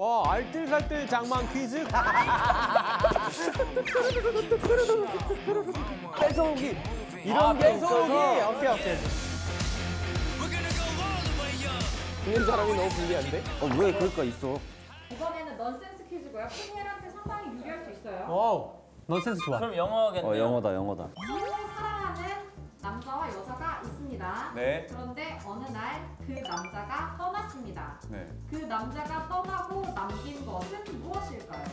알뜰살뜰 장만 퀴즈. 뺏어오기. 이런 게 뺏어오기. 오케이. 있는 사람이 너무 불리한데? 왜 그럴까 있어. 이번에는 넌센스 퀴즈고요. 푸니엘한테 상당히 유리할 수 있어요. 와우. 넌센스 좋아. 그럼 영어겠네요. 영어다. 서로 사랑하는 남자와 여자가 있습니다. 네. 그런데 어느 날 그 남자가 떠났습니다. 네. 그 남자가 떠나고 남긴 것은 무엇일까요?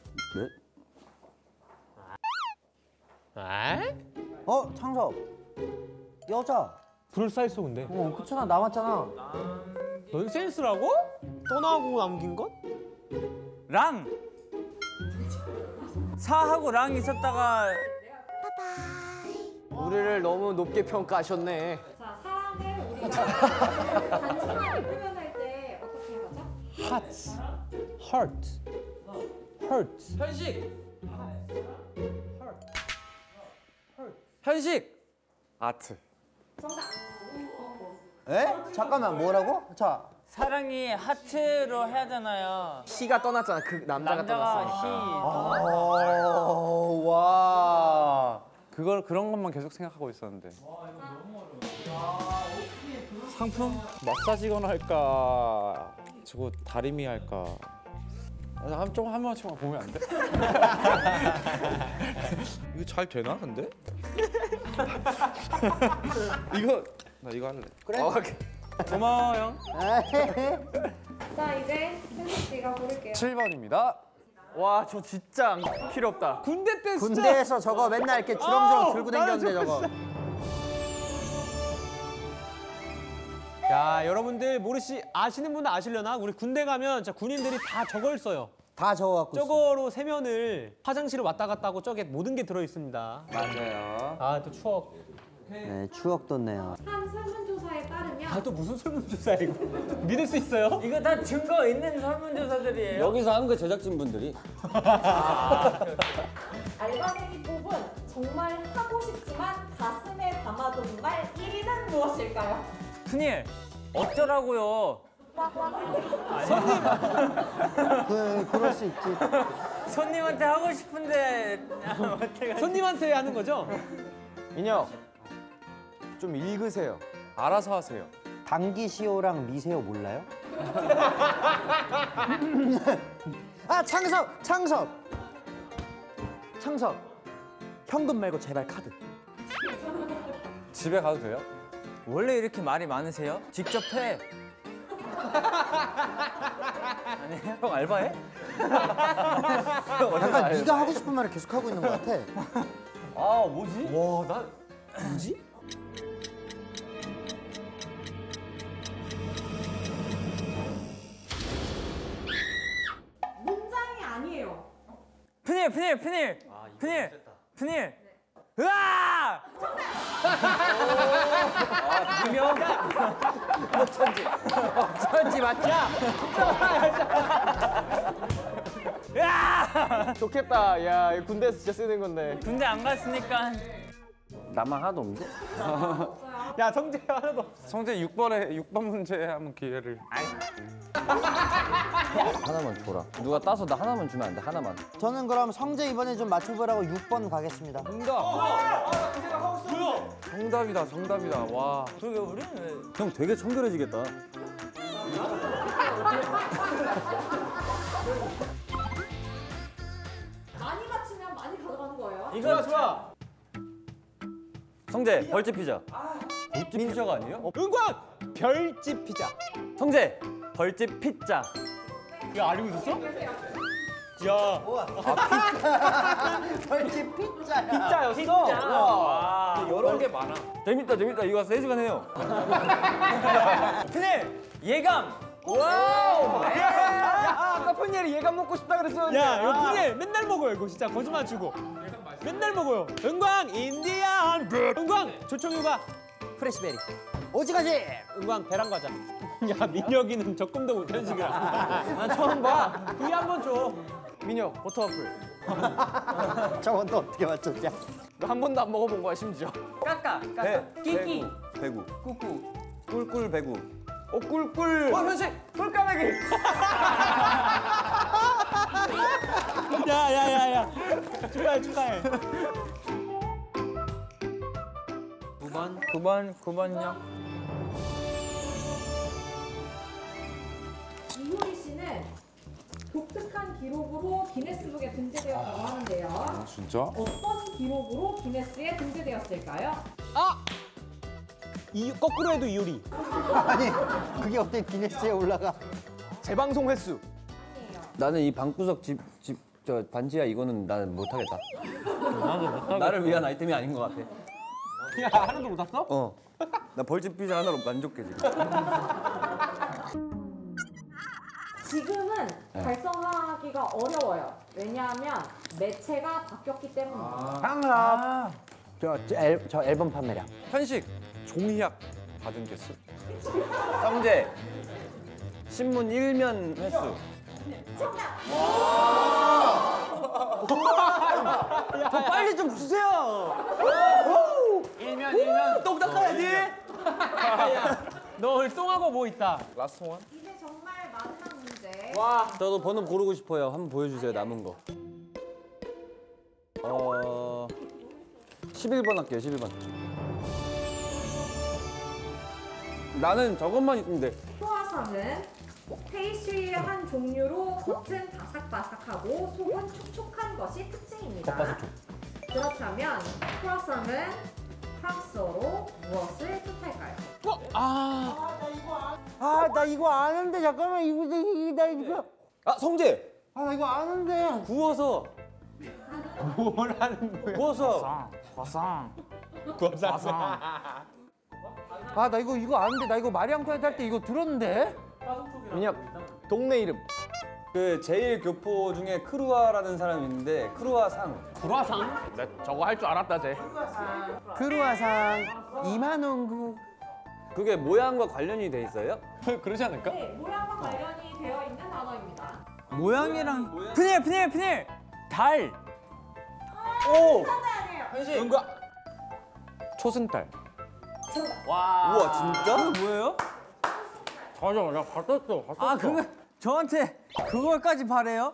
네? 에? 창섭. 여자. 불사했어 근데. 그렇잖아. 남았잖아. 넌센스라고? 떠나고 남긴 것? 랑. 사하고 랑 있었다가 우리를 너무 높게 평가하셨네. 자, 사랑을 우리가 단순하게 표현할 때 어떻게 하죠? Heart. Hurt. 현식. 현식. 아트. 정답. 에? 잠깐만 뭐라고? 자. 사랑이 하트로 해야 되잖아요. C가 떠났잖아. 그 남자가 떠났으니까. 와. 그런 것만 계속 생각하고 있었는데. 상품? 마사지건 할까? 저거 다리미 할까? 한 번씩만 보면 안 돼? 이거 잘 되나 근데? 나 이거 할래. 그래. 고마워 형. 자, 이제 현식 씨가 고를게요. 7번입니다. 와, 저 진짜 필요 없다. 군대 때 진짜. 군대에서 저거 맨날 이렇게 주렁주렁 들고 다녔는데 저거. 야, 여러분들 아시는 분은 아시려나? 우리 군대 가면 진짜 군인들이 다 저걸 써요. 다 적어갖고. 저거로 세면을 화장실을 왔다 갔다 하고 저게 모든 게 들어 있습니다. 맞아요. 아, 또 추억. 네, 추억 돋네요. 한 설문조사에 따르면 아, 또 무슨 설문조사야 이거? 믿을 수 있어요? 이거 다 증거 있는 설문조사들이에요. 여기서 하는 거 제작진 분들이. 알바생이 뽑은 정말 하고 싶지만 가슴에 담아둔 말 1위는 무엇일까요? 푸니엘. 어쩌라고요? 그럴 수 있지. 손님한테 하고 싶은데 어떻게 손님한테 하는 거죠? 민혁 좀 읽으세요. 알아서 하세요. 당기시오랑 미세요 몰라요? 아, 창섭. 현금 말고 제발 카드. 집에 가도 돼요? 원래 이렇게 말이 많으세요? 직접 해. 아니에요? 형 알바해? 약간 네가 하고 싶은 말을 계속 하고 있는 것 같아. 아 뭐지? 와, 나 뭐지? 문장이 아니에요. 푸니엘. 으아! 분명 어쩐지 맞죠? 으아! 좋겠다. 야, 이거 군대에서 진짜 쓰는 건데. 군대 안 갔으니까. 나만 하나도 없는데? 야, 성재 하나도 없어. 성재 6번 문제 한번 기회를. 하나만 줘라. 누가 따서 나 하나만 주면 안 돼? 하나만. 저는 그럼 성재 이번에 좀 맞춰보라고 6번 가겠습니다. 정답이다. 와. 그러게 우리는 왜? 형 되게 청결해지겠다. 많이 맞히면 많이 가져가는 거예요. 이거 좋아. 성재 벌집 피자. 벌집 피자가 아니에요? 은광 별집 피자. 성재 벌집 피자. 야, 알고 있었어? 야, 벌집 피자야. 피자였어. 와. 여러 개 많아. 재밌다. 이거 3시간 해요. 푸니엘 예감. 와우. 아까 푸니엘이 얘가 먹고 싶다 그랬었는데. 야, 이거 푸니엘 맨날 먹어요. 이거 진짜 거짓말 치고. 맨날 먹어요. 은광 인디안. 은광 조청유가 프레시베리. 오지가지. 은광 계란과자. 야, 민혁이는 적금도 못 현식이라. 난 처음 봐. 그게 한번 줘. 민혁 버터와플. 저건 또 어떻게 맞췄냐? 너 한 번도 안 먹어본 거야 심지어. 까까. 끼끼. 배구. 꾸꾸. 꿀꿀 배구. 꿀꿀. 현식 꿀까매기. 축하해. 9번요. 이효리 씨는 독특한 기록으로 기네스북에 등재되었다고 하는데요. 진짜? 어떤 기록으로 기네스에 등재되었을까요? 거꾸로 해도 이효리. 아니 그게 어떻게 기네스에 올라가? 재방송 횟수. 아니에요. 나는 이 방구석 저 반지하 이거는 나는 못하겠다. 나를 위한 아이템이 아닌 것 같아. 야 하나도 못 왔어? 어. 나 벌집 피자 하나로 만족해 지금. 지금은 달성하기가 어려워요. 왜냐하면 매체가 바뀌었기 때문입니다. 저 앨범 판매량. 현식 종이약 받은 개수. 성재. 신문 1면 횟수. 더 빨리 좀 주세요. 일면 똥 닦아야지. 너 오늘 똥하고 뭐 있다? 라스트 원. 이제 정말 마지막 문제. 저도 번호 고르고 싶어요. 한번 보여주세요. 남은 거. 11번 할게요. 11번. 나는 저것만 있으면 돼. 크루아상은 페이스트리의 한 종류로 겉은 바삭바삭하고 속은 촉촉한 것이 특징입니다. 그렇다면 크루아상은 프랑스어로 무엇을 뜻할까요? 아 나 이거 아는데 잠깐만 나 이거 아 성재. 아 나 이거 아는데. 구워서. 뭘 하는 거야? 구워서. 과상. 아 나 이거 아는데 나 이거 마리 앙투아네트 할 때 이거 들었는데. 민혁. 동네 이름. 그 제일 교포 중에 크루아라는 사람이 있는데 크루아상. 나 저거 할 줄 알았다 쟤. 크루아상 2만 원구. 그게 모양과 관련이 돼 있어요? 그러지 않을까? 네, 모양과 관련이 되어 있는 단어입니다. 모양이랑 푸닐. 달. 오. 아니에요. 은과 초승달. 우와 진짜? 뭐예요? 맞아 나 갔었어. 아 그거 저한테 그걸까지 바래요?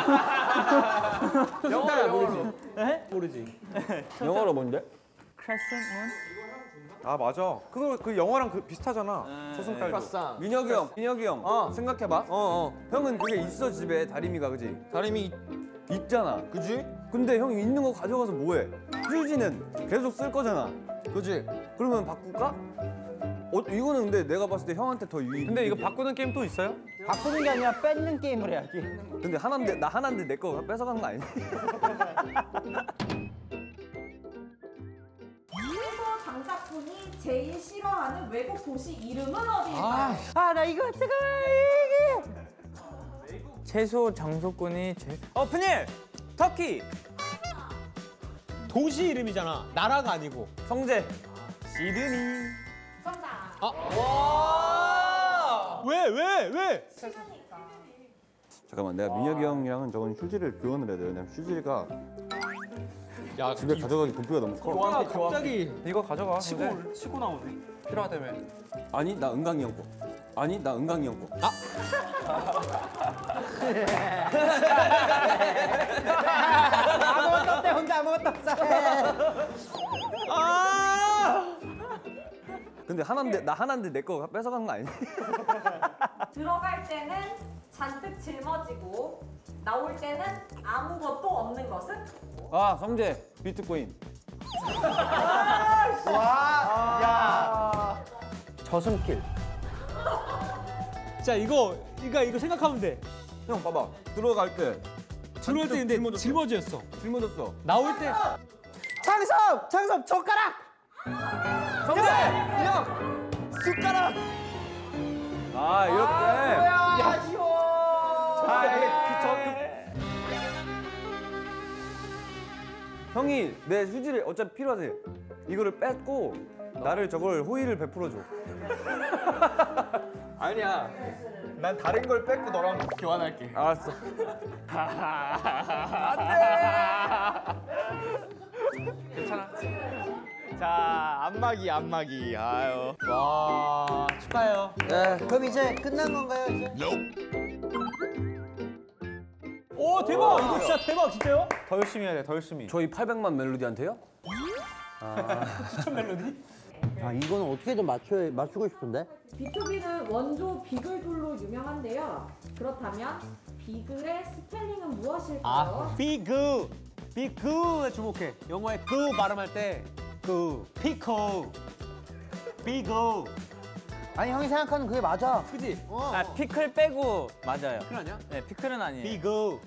영어로 모르지. 영어로 뭔데? 크레센트 문? 아 맞아. 그거 그 영어랑 그 비슷하잖아. 초승달도. 민혁이 형. 생각해봐. 형은 그게 있어 집에 다리미가 그지? 다리미 있잖아. 그지? 근데 형이 있는 거 가져가서 뭐해? 휴지는 계속 쓸 거잖아. 그지? 그러면 바꿀까? 이거는 근데 내가 봤을 때 형한테 더 유익. 근데 이거 바꾸는 게임 또 있어요? 바꾸는 게 아니라 뺏는 게임을 해야지. 근데 하나인데 나 하나인데 내 거 뺏어가는 거 아니야? 최소 장사꾼이 제일 싫어하는 외국 도시 이름은 어디일까요? 아 나 이거 잠깐만 이게. 채소 장소꾼이 제일. 푸닐. 터키. 도시 이름이잖아. 나라가 아니고. 성재. 시드니. 정답. 왜? 싫으니까. 잠깐만 내가 민혁이 형이랑은 저건 휴지를 교환을 해야 돼. 왜냐면 휴지가 야 집에 가져가기 부피가 너무 커. 갑자기 이거 가져가. 치고 나오네. 필요하다며. 아니 나 은강이 형 거. 아니 나 은강이 형 거. 아무것도 없대 혼자 아무것도 없어. 근데 나 하나인데 내 거 뺏어가는 거 아니야? 들어갈 때는 잔뜩 짊어지고 나올 때는 아무것도 없는 것은? 아 성재 비트코인. 저승길. 자 이거 생각하면 돼. 형 봐봐 들어갈 때 들어올 때 근데 짊어졌어. 짊어졌어. 나올 때 창섭 젓가락. 성재! 형! 숟가락! 아 이렇게. 야 쉬워. 형이 내 휴지를 어차피 필요하지. 이거를 뺏고 나를 저걸 호의를 베풀어 줘. 아니야. 난 다른 걸 뺏고 너랑 교환할게. 알았어. 자 안마기. 아유. 와 축하해요. 그럼 이제 끝난 건가요 이제? 오 대박 이거 진짜 대박 진짜요? 더 열심히 해야 돼. 더 열심히. 저희 800만 멜로디한테요? 추천 멜로디? 아 이거는 어떻게든 맞추고 싶은데? B2B는 원조 비글돌로 유명한데요. 그렇다면 비글의 스펠링은 무엇일까요? 비그 비그에 주목해. 영어의 그 발음할 때 그 피코 비그 아니 형이 생각하는 그게 맞아. 그지? 아 피클 빼고 맞아요. 피클 아니야? 네 피클은 아니에요. 비그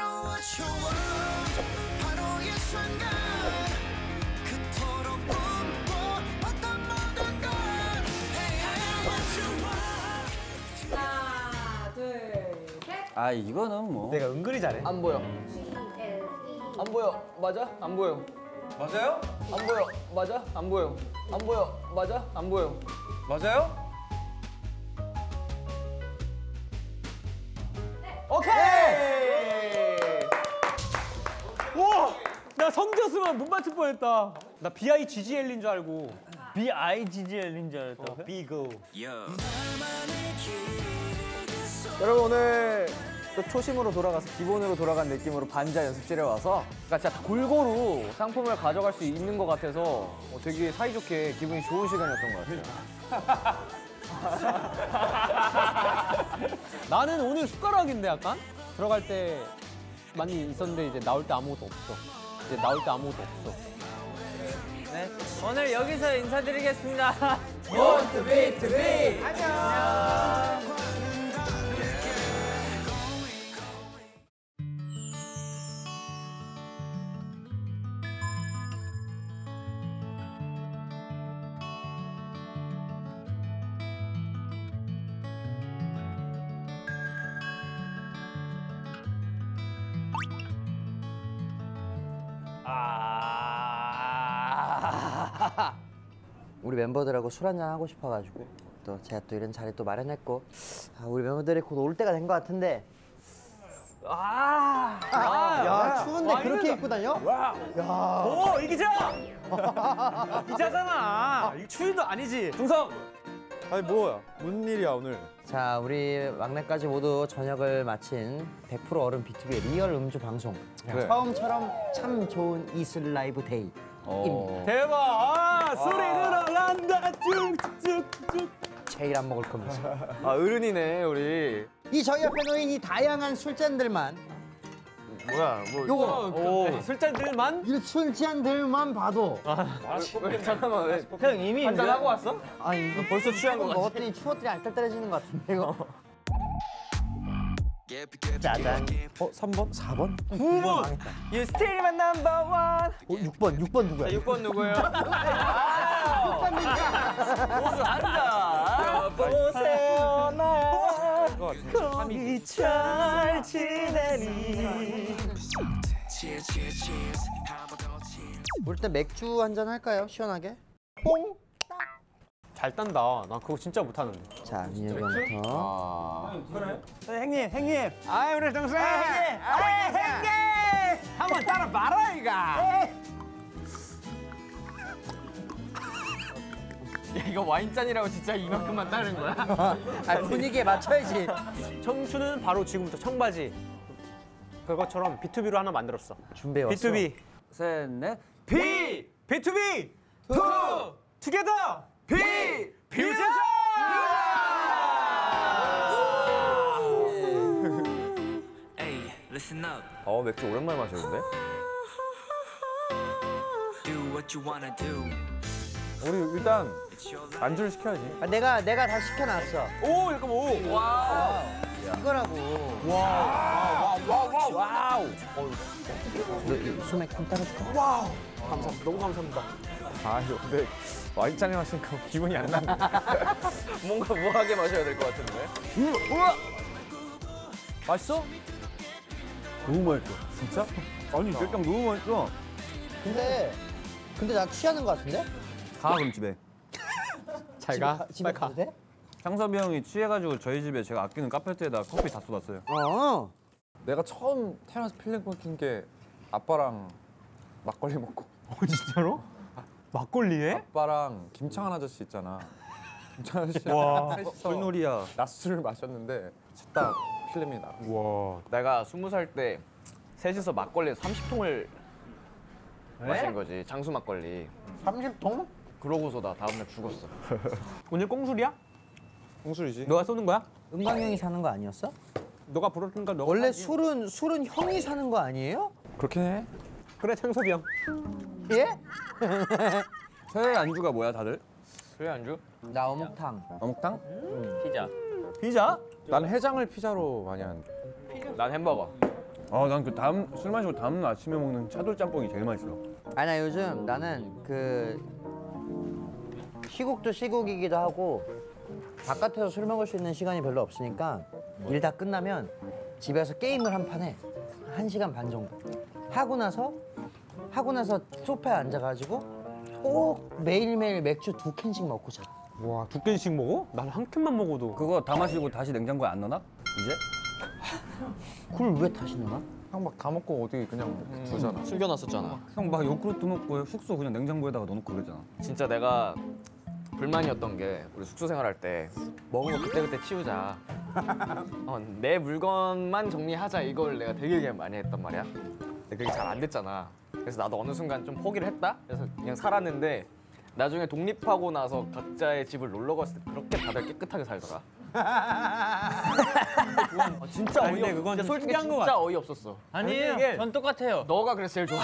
하나, 둘, 셋. 아 이거는 뭐. 내가 은근히 잘해. 안 보여. 안 보여. 맞아? 안 보여. 맞아요? 안 보여. 맞아? 안 보여. 안 보여. 맞아? 안 보여. 맞아요? 오케이! 와! 나 성지였으면 못 맞출 뻔했다. 나 BIGGL인 줄 알고. BIGGL인 줄 알았다. 비그. 여러분 오늘 또 초심으로 돌아가서 기본으로 돌아간 느낌으로 반자 연습실에 와서 그러니까 진짜 골고루 상품을 가져갈 수 있는 것 같아서 되게 사이좋게 기분이 좋은 시간이었던 것 같아요. 나는 오늘 숟가락인데 약간 들어갈 때 많이 있었는데 이제 나올 때 아무것도 없어. 이제 나올 때 아무것도 없어. 네 오늘 여기서 인사드리겠습니다. 우리 멤버들하고 술 한잔 하고 싶어가지고 또 제가 또 이런 자리 또 마련했고 우리 멤버들이 곧 올 때가 된 것 같은데 야 추운데 그렇게 입고 다녀? 오 이기자! 이기자잖아. 추위도 아니지. 중성! 아니 뭐야? 무슨 일이야 오늘? 자 우리 막내까지 모두 저녁을 마친 100% 얼음 B2B의 리얼 음주 방송 그래. 처음처럼 참 좋은 이슬 라이브 데이 대박! 소리 들어간다 쭉쭉쭉. 제일 안 먹을 거면서 아 어른이네 우리. 이 저희 앞에 놓인 이 다양한 술잔들만 뭐야 뭐. 요거 술잔들만? 이 술잔들만 봐도 잠깐만 왜? 형 이미 한잔 하고 왔어? 아니 이거 벌써 취한 거 같아. 먹었더니 추웠더니 알딸딸해지는 것 같은데 이거 짜잔 3번? 4번? 9번 망했다 You still my number one. 6번 누구야? 6번 누구예요? 6번 누구야? 보세요 나 그거 같은데. 거기 잘 지내니. 우리 때 맥주 한잔 할까요? 시원하게 잘 딴다. 나 그거 진짜 못하는데. 자 민혁이 형부터 형님 형님. 아이 우리 동생. 형님. 한번 따라 봐라 이가. 이거 와인잔이라고 진짜 이만큼만 따는 거야? 아 분위기에 맞춰야지 청춘은 바로 지금부터 청바지. 그것처럼 B2B로 하나 만들었어. 준비해왔어 B2B. 셋, 넷. B. B2B. 투게더. B. 퓨전. Listen up, 맥주 오랜만에 마셨는데? do what you wanna do. 우리 일단 안주를 시켜야지. 아, 내가 다 시켜놨어 오 잠깐 오. 이거라고 와우. 너 소맥 좀 따라줄까? 감사합니다. 너무 감사합니다. 아 이거 근데 와인잔에 마시니까 기분이 안 나네. 뭔가 무하게 마셔야 될 것 같은데. 맛있어? 너무 맛있어. 진짜? 아니 일단 너무 맛있어. 근데 나 취하는 것 같은데? 가 그럼 집에. 잘 가. 집에 빨리 가. 가도 돼? 창섭이 형이 취해가지고 저희 집에 제가 아끼는 카페트에다 커피 다 쏟았어요. 내가 처음 태어나서 필름 끊긴 게 아빠랑 막걸리 먹고 진짜로? 막걸리에? 아빠랑 김창한 아저씨 있잖아. 김창한 아저씨랑 와. 셋이서 꿀놀이야. 낮술을 마셨는데 딱 필름이 나. 와. 내가 20살 때 셋이서 막걸리 30통을 마신 거지. 장수 막걸리. 30통? 그러고서 나 다음날 죽었어. 오늘 꽁술이야? 꽁술이지. 너가 쏘는 거야? 은광 형이 사는 거 아니었어? 너가 부르니까 너가 원래 하지. 술은 형이 사는 거 아니에요? 그렇게 해. 그래 창섭이 형. 예? 최애 안주가 뭐야 다들? 왜 안주? 나 어묵탕. 어묵탕? 피자. 피자? 난 해장을 피자로 많이 하는데. 난 햄버거. 난 그 다음 술 마시고 다음 날 아침에 먹는 차돌 짬뽕이 제일 맛있어. 아니 나 요즘 나는 그 시국도 시국이기도 하고 바깥에서 술 먹을 수 있는 시간이 별로 없으니까 일 다 끝나면 집에서 게임을 한 판 해. 1시간 반 정도. 하고 나서 소파에 앉아가지고 꼭 매일매일 맥주 2캔씩 먹고 자. 와, 2캔씩 먹어? 난 한 캔만 먹어도. 그거 다 마시고 다시 냉장고에 안 넣나? 이제? 그걸 왜 다시 넣어? 형 막 다 먹고 어떻게 그냥 두잖아. 숨겨놨었잖아. 형 막 요구르트 먹고 숙소 그냥 냉장고에다가 넣어놓고 그러잖아. 진짜 내가 불만이었던 게 우리 숙소 생활할 때 먹은 거 그때그때 치우자. 내 물건만 정리하자 이걸 내가 되게 많이 했단 말이야. 근데 그게 잘 안 됐잖아. 그래서 나도 어느 순간 좀 포기를 했다. 그래서 그냥 살았는데 나중에 독립하고 나서 각자의 집을 놀러 갔을 때 그렇게 다들 깨끗하게 살더라. 진짜 아니, 근데 그건 진짜 좀 솔직히 특이한 거 진짜 같아. 어이없었어. 아니에요. 전 똑같아요. 너가 그래서 제일 좋아.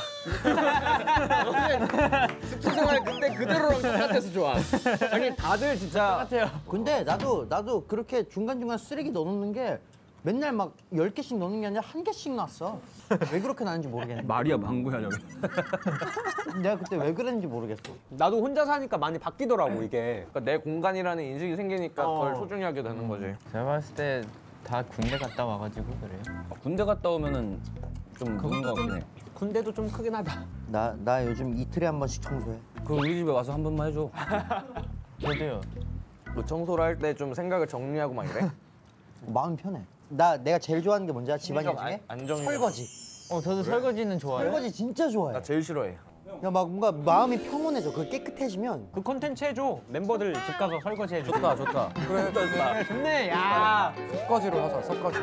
너는 숙소 생활 그때 그대로랑 똑같아서 좋아. 아니 다들 진짜 근데 나도 그렇게 중간중간 쓰레기 넣어놓는 게 맨날 막 10개씩 넣는 게 아니라 1개씩 놨어. 왜 그렇게 나는지 모르겠네. 말이야 망고야 저게. 내가 그때 왜 그랬는지 모르겠어. 나도 혼자 사니까 많이 바뀌더라고 이게. 그러니까 내 공간이라는 인식이 생기니까 덜 소중히 하게 되는 거지. 제가 봤을 때 다 군대 갔다 와가지고 그래요. 군대 갔다 오면은 좀 늦은 거 같긴 해. 군대도 좀 크긴 하다. 나 요즘 이틀에 한 번씩 청소해. 그 우리 집에 와서 한 번만 해줘. 저도요. 너 청소를 할 때 좀 생각을 정리하고 막 이래? 마음 편해. 내가 제일 좋아하는 게 뭔지 알아? 집안일 중에? 안정이. 설거지. 저도 설거지는 좋아해요. 설거지 진짜 좋아해. 나 제일 싫어해. 야, 막 뭔가 마음이 평온해져. 그 깨끗해지면. 그 콘텐츠 해줘. 멤버들 집 가서 설거지 해줘. 좋다 좋다. 그래 좋다. 좋네. 야. 석거지로 하자 석거지.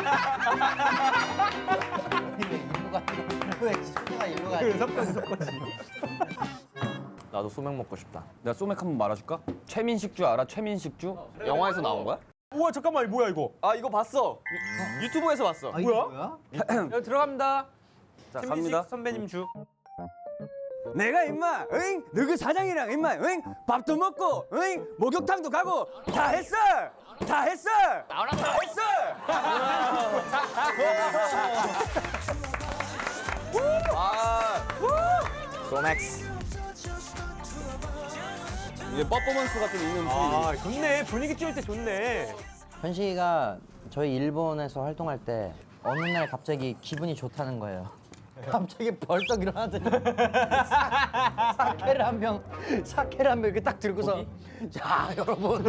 왜 소녀가 일부가 그 설거지. 나도 소맥 먹고 싶다. 내가 소맥 한번 말아줄까? 최민식주 알아? 최민식주? 영화에서 나온 거야? 우와 잠깐만 뭐야 이거? 아 이거 봤어. 유튜브에서 봤어. 뭐야? 여기 들어갑니다. 자 최민식 갑니다. 선배님 주. 내가 임마, 응? 너그 사장이랑 임마, 응? 밥도 먹고, 응? 목욕탕도 가고 다 했어, 다 했어, 다 했어. 소맥스. 이게 퍼포먼스가 좀 있는 아 좋네. 분위기 띄울 때 좋네. 현식이가 저희 일본에서 활동할 때 어느 날 갑자기 기분이 좋다는 거예요. 갑자기 벌떡 일어나더니 사케를 한 병 이렇게 딱 들고서 자 여러분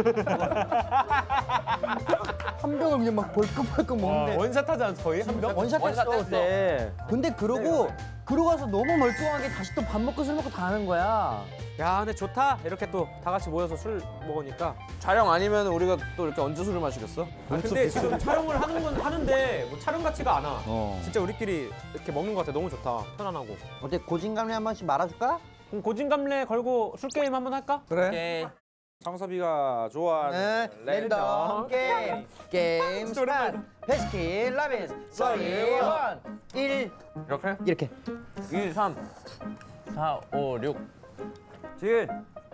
한 병을 그냥 막 벌컥벌컥 먹는데 원샷 하지 않았어 거의 한 병? 원샷 했어 그때. 근데 그러고 가서 너무 멀쩡하게 다시 또 밥 먹고 술 먹고 다 하는 거야. 야 근데 좋다. 이렇게 또 다 같이 모여서 술 먹으니까. 촬영 아니면 우리가 또 이렇게 언제 술을 마시겠어? 아, 근데 지금 촬영을 하는 건 하는데 뭐 촬영 같지가 않아. 진짜 우리끼리 이렇게 먹는 것 같아. 너무 좋다. 편안하고. 어때 고진감래 한 번씩 말아줄까? 그럼 고진감래 걸고 술 게임 한번 할까? 그래. 창섭이가 좋아하는 랜덤 게임 스타트. 베스킨 라빈스 31 1 이렇게? 이렇게 1, 3. 4, 5, 6. 질.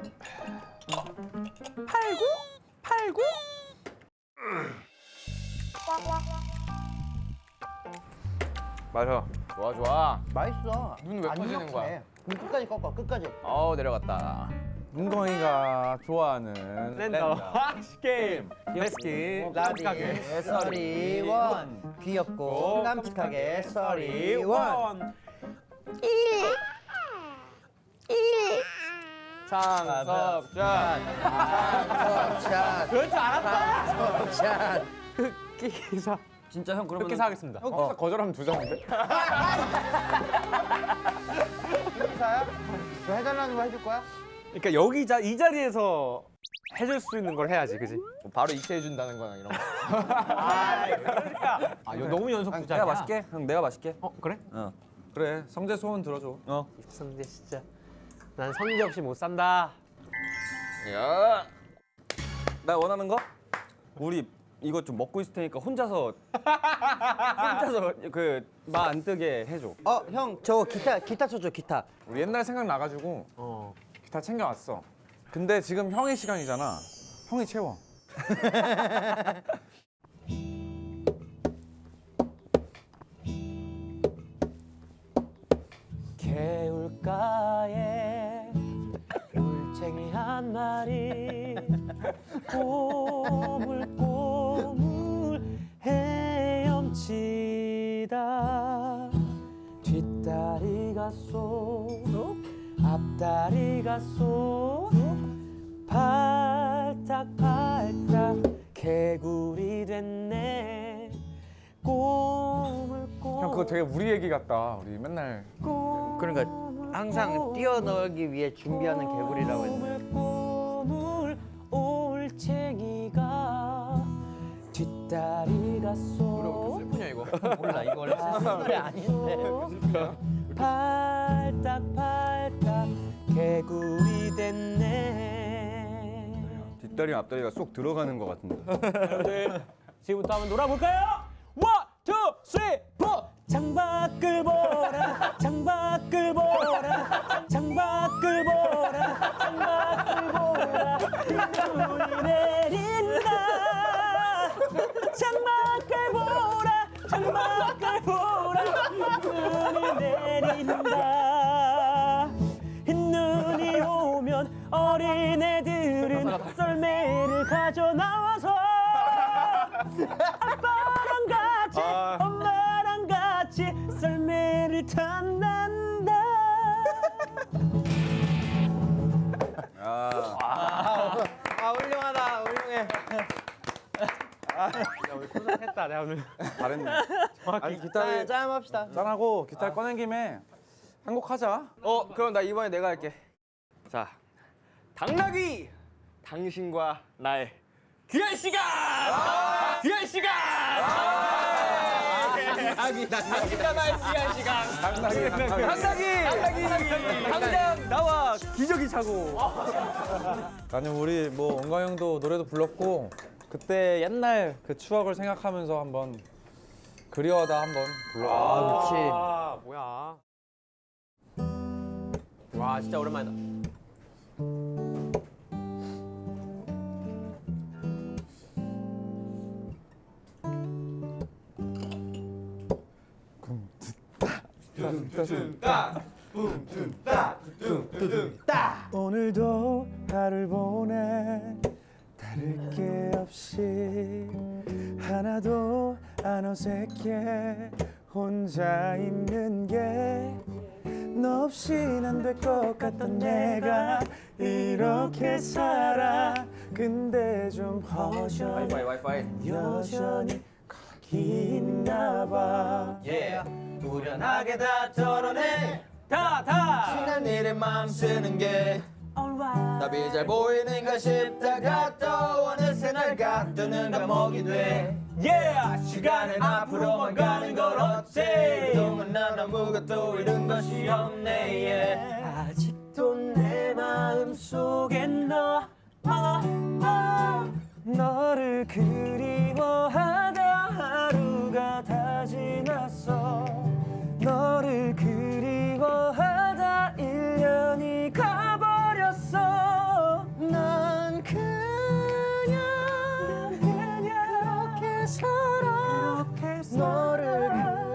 마셔. 좋아 좋아. 맛있어. 눈 왜 안 커지는 이렇게. 거야? 눈 끝까지 꺾어 끝까지. 내려갔다. 은광이가 좋아하는 랜덤 게임. 베스킨 라빈 31 귀엽고 깜찍하게 31 창섭짠. 샷 그럴 줄 알았다. 샷. 기사. 진짜 형 그러면 그렇게 사겠습니다. 거절하면 두 장인데? 기사야? 저 해달라는 거 해줄 거야? 그러니까 여기 이 자리에서 해줄 수 있는 걸 해야지, 그지? 바로 이렇게 해준다는 거나 이런 거. 아 이거 너무 연속 내가 부작이야. 맛있게. 형 내가 맛있게. 그래? 그래. 성재 소원 들어줘. 성재 진짜. 난 성재 없이 못 산다. 야. 나 원하는 거? 우리 이거 좀 먹고 있을 테니까 혼자서 그 마 안 뜨게 해줘. 형 저거 기타 쳐줘 기타. 우리 옛날 생각 나가지고 기타 챙겨왔어. 근데 지금 형의 시간이잖아. 형이 채워. 개울가에 울챙이 한 마리 꼬물꼬물 헤엄치다 뒷다리가 쏙 앞다리가 쏙 발딱발딱 개구리 됐네 꼬물꼬물 형 그거 되게 우리 얘기 같다. 우리 맨날 그러니까 항상 뛰어놀기 위해 준비하는 개구리라고 했는데. 꼬물 올챙이가 뒷다리가 쏙 슬프냐 이거? 몰라 이거 원래 슬픈 노래 아닌데. 발딱발딱 개구리 됐네. 뒷다리 앞다리가 쏙 들어가는 것 같은데. 여러분들 지금부터 한번 놀아볼까요? 원, 투, 쓰리, 포. 창밖을 보라 창밖을 보라 창밖을 보라 창밖을 보라 눈이 내린다 창밖을 보라 창밖을 보라 눈이 내린다 흰눈이 오면 어린애들은 썰매를 가져 나와서 아빠랑 같이 엄마랑 같이 썰매를 탄단다. 훌륭하다, 훌륭해. 야, 오늘 고생했다. 내가 오늘. 잘했네. 아니 기타를 짠 합시다. 짠하고 기타를 꺼낸 김에 한 곡 하자. 그럼 나 이번에 내가 할게. 자, 당나귀! 당신과 나의 귀한 시간! 귀한 시간! 당신과 나의 귀한 시간! 당나귀! 당장 나와 기저귀 차고! 나는 우리 뭐 원광 형도 노래도 불렀고 그때 옛날 그 추억을 생각하면서 한번 그리워다 한번 불러. 그렇지. 아, 뭐야. 와, 진짜 오랜만이다. 오늘도 하루를 보내 다를 게 없이 하나도 안 어색해 혼자 있는 게 너 없인 안 될 것 같던 내가 이렇게 살아 근데 좀 허전해 여전히 거기 있나 봐 후련하게 다 털어내 지난 일에 맘 쓰는 게 답이 잘 보이는가 싶다가 또 어느새 날 가두는 감옥이 돼 시간은 앞으로만 가는 걸 어째 그동안 난 아무것도 잃은 것이 없네 아직도 내 마음속엔 너를 그리워하다 하루가 다 지났어 너를 그리워하다 1년이 가버렸어 난 그냥 그렇게 살아 너를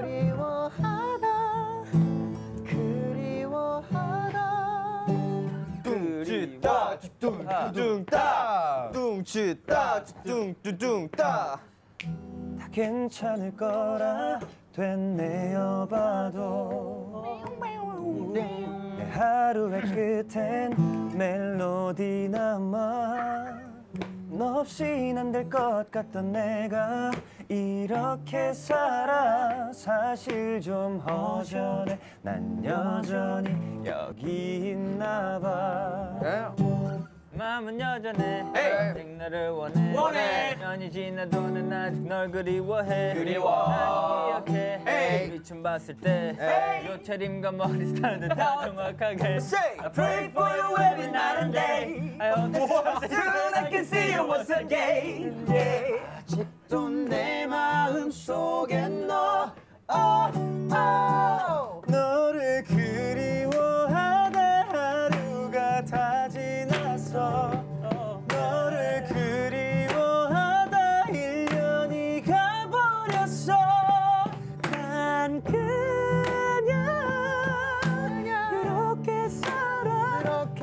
그리워하다 뚱치따 뚱뚱따 뚱치따 뚱뚱따 다 괜찮을 거라 되뇌어봐도 내 하루의 끝엔 멜로디 남아 너 없인 안 될 것 같던 내가 이렇게 살아 사실 좀 허전해 난 여전히 여기 있나 봐 마음은 여전해 아직 너를 원해 년이 지나도 난 아직 널 그리워해 난 기억해 우리 춤 봤을 때 옷차림과 머리 스타일도 다 정확하게 I pray for you every night and day I hope that soon I can see you once again 아직도 내 마음 속엔 너 너를 그리워하다 하루가 다 지났어 너를 그리워하다 1년이 가버렸어 난 그냥 이렇게 살아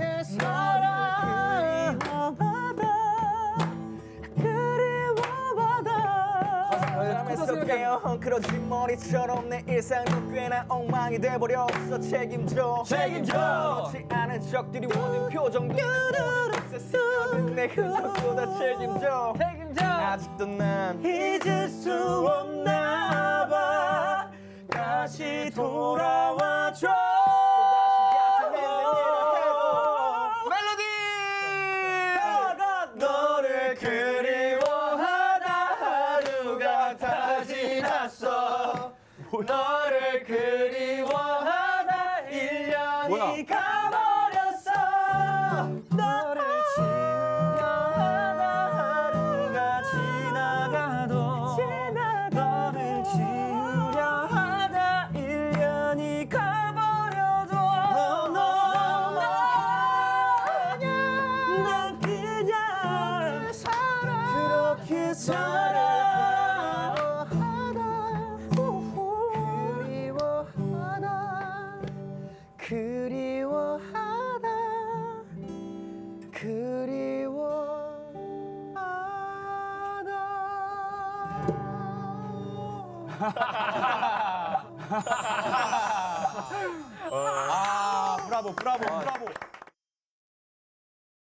그리워봐도 헝클어진 머리처럼 내 일상도 꽤나 엉망이 돼버렸어 책임져 그렇지 않은 적들이 모든 표정 스며든 내 흔적보다 책임져 아직도 난 잊을 수 없나 봐 다시 돌아와줘 너를 그리워하다 하루가 다 지났어 너를 그리워하다 1년이 가버렸어 너를 지우려하다 하루가 지나가도 너를 지우려하다 1년이 가버려도 난 그냥 그렇게 살아 브라보.